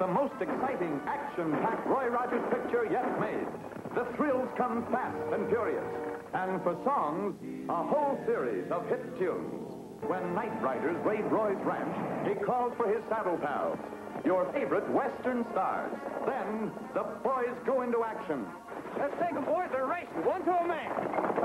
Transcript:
the most exciting, action-packed Roy Rogers picture yet made. The thrills come fast and furious. And for songs, a whole series of hit tunes. When night riders raid Roy's ranch, he calls for his saddle pals, your favorite Western stars. Then, the boys go into action. Let's take them, boys. They're racing, one to a man.